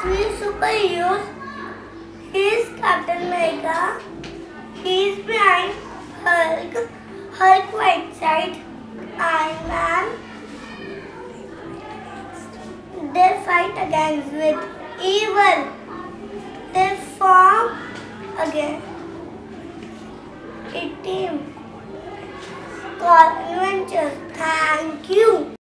three superheroes. He is Captain America. He is behind Hulk, Whiteside, Iron Man. They fight against with evil. They form again a team called Avengers. Thank you.